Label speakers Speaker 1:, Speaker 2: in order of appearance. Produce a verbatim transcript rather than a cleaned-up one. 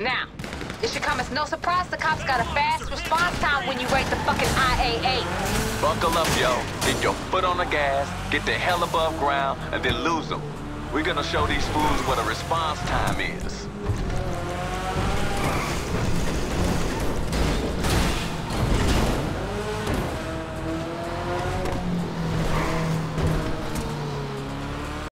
Speaker 1: Now, it should come as no surprise the cops got a fast response time when you raid the fucking I A A.
Speaker 2: Buckle up, yo. Get your foot on the gas, get the hell above ground, and then lose them. We're gonna show these fools what a response time is.